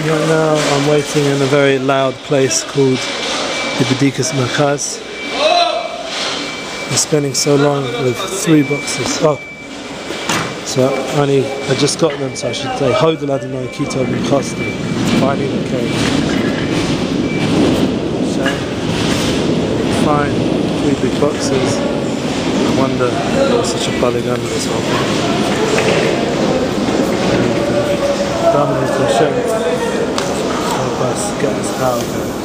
Right now I'm waiting in a very loud place called the Bedikas Markaz. I'm spending so long with 3 boxes. Oh, so I just got them, so I should say Hodel Adonai Kito Ben Chosti. Finally the cake. So fine, 3 big boxes. I wonder there was such a balagan with this whole thing. And Dominic Hashem help us get this power.